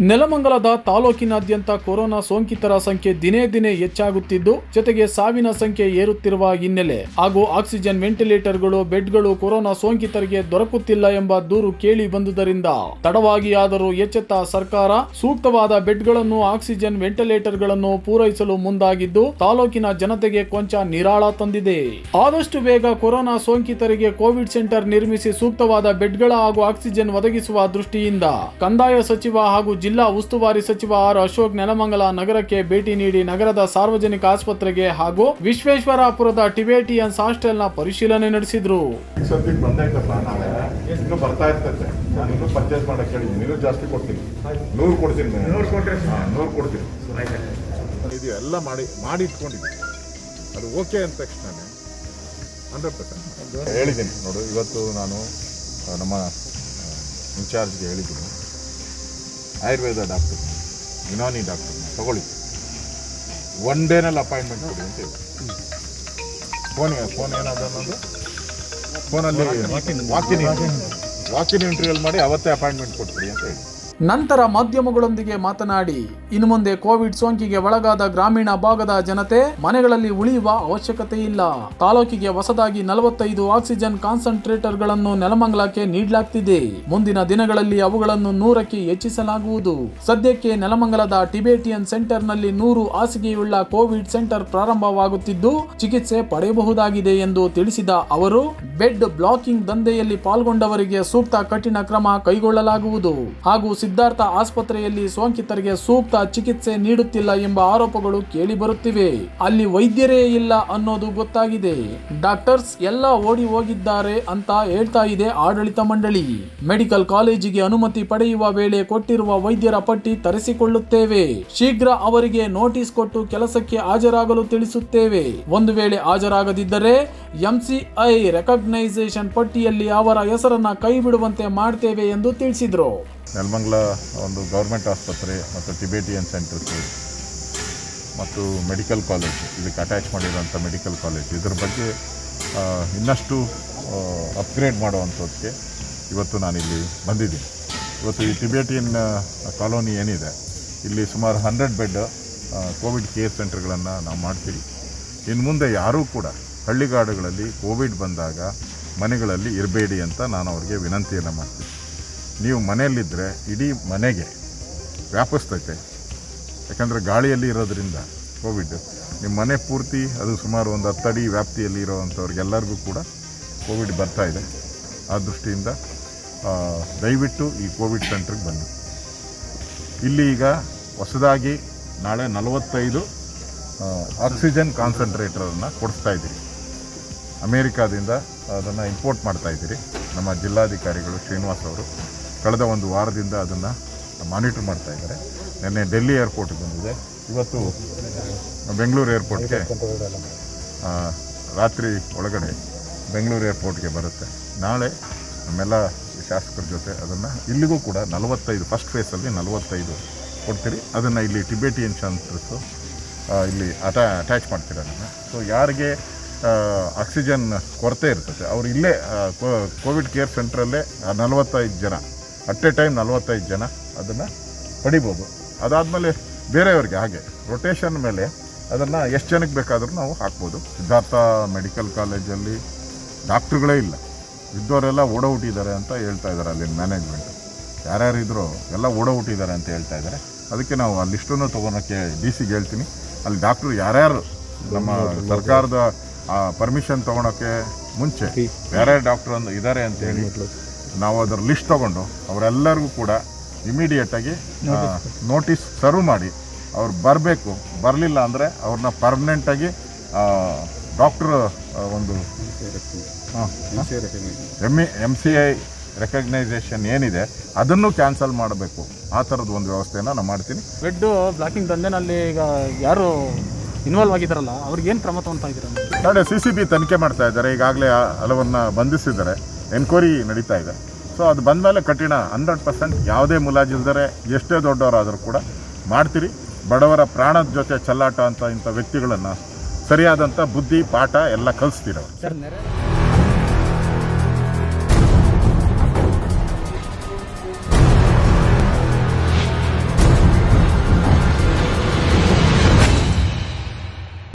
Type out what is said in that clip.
ನೆಲಮಂಗಲದ ತಾಲೂಕಿನಾದ್ಯಂತ ಕೊರೋನಾ ಸೋಂಕಿತರ ಸಂಖ್ಯೆ ದಿನೇ ದಿನೇ ಹೆಚ್ಚಾಗುತ್ತಿದ್ದು, ಜೊತೆಗೆ ಸಾವಿನ ಸಂಖ್ಯೆ ಏರುತ್ತಿರುವ ಹಿನ್ನೆಲೆ ಹಾಗೂ ಆಕ್ಸಿಜನ್ ವೆಂಟಿಲೇಟರ್ಗಳು, ಬೆಡ್ಗಳು ಕೊರೋನಾ ಸೋಂಕಿತರಿಗೆ ದೊರಕುತ್ತಿಲ್ಲ ಎಂಬ ದೂರು ಕೇಳಿ ಬಂದುದರಿಂದ ತಡವಾಗಿ ಆದರೂ ಎಚ್ಚೆತ್ತ ಸರ್ಕಾರ ಸೂಕ್ತವಾದ ಬೆಡ್ಗಳನ್ನು, ಆಕ್ಸಿಜನ್ ವೆಂಟಿಲೇಟರ್ಗಳನ್ನು ಪೂರೈಸಲು ಮುಂದಾಗಿದ್ದು, ತಾಲೂಕಿನ ಜನತೆಗೆ ಕೊಂಚ ನಿರಾಳ ತಂದಿದೆ. ಆದಷ್ಟು ಬೇಗ ಕೊರೋನಾ ಸೋಂಕಿತರಿಗೆ ಕೋವಿಡ್ ಸೆಂಟರ್ ನಿರ್ಮಿಸಿ ಸೂಕ್ತವಾದ ಬೆಡ್ಗಳ ಹಾಗೂ ಆಕ್ಸಿಜನ್ ಒದಗಿಸುವ ದೃಷ್ಟಿಯಿಂದ ಕಂದಾಯ ಸಚಿವ ಹಾಗೂ ಜಿಲ್ಲಾ ಉಸ್ತುವಾರಿ ಸಚಿವ ಆರ್ ಅಶೋಕ್ ನೆಲಮಂಗಲ ನಗರಕ್ಕೆ ಭೇಟಿ ನೀಡಿ ನಗರದ ಸಾರ್ವಜನಿಕ ಆಸ್ಪತ್ರೆಗೆ ಹಾಗೂ ವಿಶ್ವೇಶ್ವರಾಪುರದ ಟಿಬೇಟಿಯನ್ಸ್ ಹಾಸ್ಟೆಲ್ನ ಪರಿಶೀಲನೆ ನಡೆಸಿದ್ರು. ಎಲ್ಲ ಮಾಡಿ ಇಟ್ಕೊಂಡಿದ್ದೀನಿ. ಅದು ಓಕೆ ಅಂದ ತಕ್ಷಣ 100% ಹೇಳಿದ್ದೀನಿ. ನೋಡು, ಇವತ್ತು ನಾನು ನಮ್ಮ ಇನ್ಚಾರ್ಜ್ಗೆ ಹೇಳಿದ್ದೀನಿ, ಆಯುರ್ವೇದ ಡಾಕ್ಟರ್ ಯುನಾನಿ ಡಾಕ್ಟರ್ ತಗೊಳ್ಳಿ, ಒನ್ ಡೇನಲ್ಲಿ ಅಪಾಯಿಂಟ್ಮೆಂಟ್ ಕೊಡಿ ಅಂತ ಹೇಳಿ. ಫೋನ್ ಏನಾದ್ರು ಅನ್ನೋದು ಫೋನಲ್ಲಿ ವಾಕಿನ್ ಇಂಟರ್ವ್ಯೂಲ್ ಮಾಡಿ ಅವತ್ತೇ ಅಪಾಯಿಂಟ್ಮೆಂಟ್ ಕೊಟ್ಬಿಡಿ ಅಂತ ಹೇಳಿ. ನಂತರ ಮಾಧ್ಯಮಗಳೊಂದಿಗೆ ಮಾತನಾಡಿ, ಇನ್ನು ಮುಂದೆ ಕೋವಿಡ್ ಸೋಂಕಿಗೆ ಒಳಗಾದ ಗ್ರಾಮೀಣ ಭಾಗದ ಜನತೆ ಮನೆಗಳಲ್ಲಿ ಉಳಿಯುವ ಅವಶ್ಯಕತೆ ಇಲ್ಲ. ತಾಲೂಕಿಗೆ ಹೊಸದಾಗಿ 45 ಆಕ್ಸಿಜನ್ ಕಾನ್ಸಂಟ್ರೇಟರ್ಗಳನ್ನು ನೆಲಮಂಗಲಕ್ಕೆ ನೀಡಲಾಗ್ತಿದೆ. ಮುಂದಿನ ದಿನಗಳಲ್ಲಿ ಅವುಗಳನ್ನು 100ಕ್ಕೆ ಹೆಚ್ಚಿಸಲಾಗುವುದು. ಸದ್ಯಕ್ಕೆ ನೆಲಮಂಗಲದ ಟಿಬೇಟಿಯನ್ ಸೆಂಟರ್ನಲ್ಲಿ 100 ಹಾಸಿಗೆಯುಳ್ಳ ಕೋವಿಡ್ ಸೆಂಟರ್ ಪ್ರಾರಂಭವಾಗುತ್ತಿದ್ದು, ಚಿಕಿತ್ಸೆ ಪಡೆಯಬಹುದಾಗಿದೆ ಎಂದು ತಿಳಿಸಿದ ಅವರು, ಬೆಡ್ ಬ್ಲಾಕಿಂಗ್ ದಂಧೆಯಲ್ಲಿ ಪಾಲ್ಗೊಂಡವರಿಗೆ ಸೂಕ್ತ ಕಠಿಣ ಕ್ರಮ ಕೈಗೊಳ್ಳಲಾಗುವುದು ಹಾಗೂ ಸಿದ್ಧಾರ್ಥ ಆಸ್ಪತ್ರೆಯಲ್ಲಿ ಸೋಂಕಿತರಿಗೆ ಸೂಕ್ತ ಚಿಕಿತ್ಸೆ ನೀಡುತ್ತಿಲ್ಲ ಎಂಬ ಆರೋಪಗಳು ಕೇಳಿ ಬರುತ್ತಿವೆ. ಅಲ್ಲಿ ವೈದ್ಯರೇ ಇಲ್ಲ ಅನ್ನೋದು ಗೊತ್ತಾಗಿದೆ. ಡಾಕ್ಟರ್ಸ್ ಎಲ್ಲ ಓಡಿ ಹೋಗಿದ್ದಾರೆ ಅಂತ ಹೇಳ್ತಾ ಇದೆ ಆಡಳಿತ ಮಂಡಳಿ. ಮೆಡಿಕಲ್ ಕಾಲೇಜಿಗೆ ಅನುಮತಿ ಪಡೆಯುವ ವೇಳೆ ಕೊಟ್ಟಿರುವ ವೈದ್ಯರ ಪಟ್ಟಿ ತರಿಸಿಕೊಳ್ಳುತ್ತೇವೆ. ಶೀಘ್ರ ಅವರಿಗೆ ನೋಟಿಸ್ ಕೊಟ್ಟು ಕೆಲಸಕ್ಕೆ ಹಾಜರಾಗಲು ತಿಳಿಸುತ್ತೇವೆ. ಒಂದು ವೇಳೆ ಹಾಜರಾಗದಿದ್ದರೆ ಎಂಸಿಐ ರೆಕಗ್ನೈಸೇಷನ್ ಪಟ್ಟಿಯಲ್ಲಿ ಅವರ ಹೆಸರನ್ನ ಕೈ ಬಿಡುವಂತೆ ಮಾಡ್ತೇವೆ ಎಂದು ತಿಳಿಸಿದರು. ನೆಲಮಂಗಲ ಒಂದು ಗೌರ್ಮೆಂಟ್ ಆಸ್ಪತ್ರೆ ಮತ್ತು ಟಿಬೇಟಿಯನ್ ಸೆಂಟರ್ಸ್ ಮತ್ತು ಮೆಡಿಕಲ್ ಕಾಲೇಜ್, ಇದಕ್ಕೆ ಅಟ್ಯಾಚ್ ಮಾಡಿರೋಂಥ ಮೆಡಿಕಲ್ ಕಾಲೇಜ್, ಇದರ ಬಗ್ಗೆ ಇನ್ನಷ್ಟು ಅಪ್ಗ್ರೇಡ್ ಮಾಡುವಂಥದ್ದಕ್ಕೆ ಇವತ್ತು ನಾನಿಲ್ಲಿ ಬಂದಿದ್ದೀನಿ. ಇವತ್ತು ಈ ಟಿಬೇಟಿಯನ್ ಕಾಲೋನಿ ಏನಿದೆ, ಇಲ್ಲಿ ಸುಮಾರು 100 ಬೆಡ್ ಕೋವಿಡ್ ಕೇರ್ ಸೆಂಟರ್ಗಳನ್ನು ನಾವು ಮಾಡ್ತೀವಿ. ಇನ್ನು ಮುಂದೆ ಯಾರೂ ಕೂಡ ಹಳ್ಳಿಗಾಡುಗಳಲ್ಲಿ ಕೋವಿಡ್ ಬಂದಾಗ ಮನೆಗಳಲ್ಲಿ ಇರಬೇಡಿ ಅಂತ ನಾನು ಅವ್ರಿಗೆ ವಿನಂತಿಯನ್ನು ಮಾಡ್ತೀನಿ. ನೀವು ಮನೆಯಲ್ಲಿದ್ದರೆ ಇಡೀ ಮನೆಗೆ ವ್ಯಾಪಿಸ್ತೈತೆ. ಯಾಕಂದರೆ ಗಾಳಿಯಲ್ಲಿ ಇರೋದ್ರಿಂದ ಕೋವಿಡ್ ನಿಮ್ಮ ಮನೆ ಪೂರ್ತಿ, ಅದು ಸುಮಾರು ಒಂದು 10 ಅಡಿ ವ್ಯಾಪ್ತಿಯಲ್ಲಿ ಇರೋವಂಥವ್ರಿಗೆಲ್ಲರಿಗೂ ಕೂಡ ಕೋವಿಡ್ ಬರ್ತಾಯಿದೆ. ಆ ದೃಷ್ಟಿಯಿಂದ ದಯವಿಟ್ಟು ಈ ಕೋವಿಡ್ ಸೆಂಟ್ರಿಗೆ ಬನ್ನಿ. ಇಲ್ಲಿ ಈಗ ಹೊಸದಾಗಿ ನಾಳೆ 45 ಆಕ್ಸಿಜನ್ ಕಾನ್ಸಂಟ್ರೇಟರನ್ನು ಕೊಡಿಸ್ತಾ ಇದ್ದೀರಿ. ಅಮೇರಿಕಾದಿಂದ ಅದನ್ನು ಇಂಪೋರ್ಟ್ ಮಾಡ್ತಾಯಿದ್ದೀರಿ. ನಮ್ಮ ಜಿಲ್ಲಾಧಿಕಾರಿಗಳು ಶ್ರೀನಿವಾಸ್ ಅವರು ಕಳೆದ ಒಂದು ವಾರದಿಂದ ಅದನ್ನು ಮಾನಿಟರ್ ಮಾಡ್ತಾ ಇದ್ದಾರೆ. ನಿನ್ನೆ ಡೆಲ್ಲಿ ಏರ್ಪೋರ್ಟ್ಗೆ ಬಂದಿದೆ, ಇವತ್ತು ಬೆಂಗಳೂರು ಏರ್ಪೋರ್ಟ್ಗೆ ರಾತ್ರಿ ಒಳಗಡೆ ಬೆಂಗಳೂರು ಏರ್ಪೋರ್ಟ್ಗೆ ಬರುತ್ತೆ. ನಾಳೆ ನಮ್ಮೆಲ್ಲ ಶಾಸಕರ ಜೊತೆ ಅದನ್ನು ಇಲ್ಲಿಗೂ ಕೂಡ 45 ಫಸ್ಟ್ ಫೇಸಲ್ಲಿ 45 ಕೊಡ್ತೀರಿ. ಅದನ್ನು ಇಲ್ಲಿ ಟಿಬೇಟಿಯನ್ ಸೆಂಟರ್ಸು ಇಲ್ಲಿ ಅಟ್ಯಾಚ್ ಮಾಡ್ತೀರ ಅದನ್ನು. ಸೊ ಯಾರಿಗೆ ಆಕ್ಸಿಜನ್ ಕೊರತೆ ಇರ್ತದೆ ಅವರು ಇಲ್ಲೇ ಕೋವಿಡ್ ಕೇರ್ ಸೆಂಟ್ರಲ್ಲೇ 45 ಜನ ಅಟ್ ಎ ಟೈಮ್ 45 ಜನ ಅದನ್ನು ಪಡಿಬೋದು. ಅದಾದಮೇಲೆ ಬೇರೆಯವ್ರಿಗೆ ಹಾಗೆ ರೊಟೇಷನ್ ಮೇಲೆ ಅದನ್ನು ಎಷ್ಟು ಜನಕ್ಕೆ ಬೇಕಾದರೂ ನಾವು ಹಾಕ್ಬೋದು. ಸಿದ್ಧಾರ್ಥ ಮೆಡಿಕಲ್ ಕಾಲೇಜಲ್ಲಿ ಡಾಕ್ಟ್ರುಗಳೇ ಇಲ್ಲ, ಇದ್ದವರೆಲ್ಲ ಓಡೋಗ್ಬಿಟ್ಟಿದ್ದಾರೆ ಅಂತ ಹೇಳ್ತಾ ಇದ್ದಾರೆ. ಅಲ್ಲಿನ ಮ್ಯಾನೇಜ್ಮೆಂಟ್ ಯಾರ್ಯಾರಿದ್ರು ಎಲ್ಲ ಓಡೋಗ್ಬಿಟ್ಟಿದ್ದಾರೆ ಅಂತ ಹೇಳ್ತಾ ಇದ್ದಾರೆ. ಅದಕ್ಕೆ ನಾವು ಆ ಲಿಸ್ಟನ್ನು ತೊಗೊಳಕ್ಕೆ DC-ಗೆ ಹೇಳ್ತೀನಿ. ಅಲ್ಲಿ ಡಾಕ್ಟ್ರು ಯಾರ್ಯಾರು ನಮ್ಮ ಸರ್ಕಾರದ ಪರ್ಮಿಷನ್ ತೊಗೊಳಕ್ಕೆ ಮುಂಚೆ ಯಾರ್ಯಾರು ಡಾಕ್ಟ್ರು ಇದ್ದಾರೆ ಅಂತೇಳಿ ನಾವು ಅದರ ಲಿಸ್ಟ್ ತೊಗೊಂಡು ಅವರೆಲ್ಲರಿಗೂ ಕೂಡ ಇಮಿಡಿಯೇಟಾಗಿ ನೋಟಿಸ್ ಸರ್ವ್ ಮಾಡಿ ಅವ್ರು ಬರಬೇಕು. ಬರಲಿಲ್ಲ ಅಂದರೆ ಅವ್ರನ್ನ ಪರ್ಮನೆಂಟಾಗಿ ಡಾಕ್ಟ್ರ್ ಒಂದು MCI ರೆಕಗ್ನೈಸೇಷನ್ ಏನಿದೆ ಅದನ್ನು ಕ್ಯಾನ್ಸಲ್ ಮಾಡಬೇಕು. ಆ ಥರದ ಒಂದು ವ್ಯವಸ್ಥೆಯನ್ನು ನಾನು ಮಾಡ್ತೀನಿ. ಬೆಡ್ ಬ್ಲಾಕಿಂಗ್ ದಂಧೆನಲ್ಲಿ ಈಗ ಯಾರು ಇನ್ವಾಲ್ವ್ ಆಗಿದ್ದಾರಲ್ಲ ಅವ್ರಿಗೇನು ಕ್ರಮ ತಗೊಳ್ತಾ ಇದ್ದೀರಾ? ನಾಳೆ CCB ತನಿಖೆ ಮಾಡ್ತಾ ಇದ್ದಾರೆ. ಈಗಾಗಲೇ ಹಲವನ್ನ ಬಂಧಿಸಿದ್ದಾರೆ, ಎನ್ಕ್ವೈರಿ ನಡೀತಾ ಇದೆ. ಸೊ ಅದು ಬಂದಮೇಲೆ ಕಠಿಣ 100% ಯಾವುದೇ ಮುಲಾಜಿಲ್ದರೆ ಎಷ್ಟೇ ದೊಡ್ಡವರಾದರೂ ಕೂಡ ಮಾಡ್ತೀರಿ. ಬಡವರ ಪ್ರಾಣದ ಜೊತೆ ಚೆಲ್ಲಾಟ ಅಂತ ಇಂಥ ವ್ಯಕ್ತಿಗಳನ್ನು ಸರಿಯಾದಂಥ ಬುದ್ಧಿ ಪಾಠ ಎಲ್ಲ ಕಲಿಸ್ತೀರ.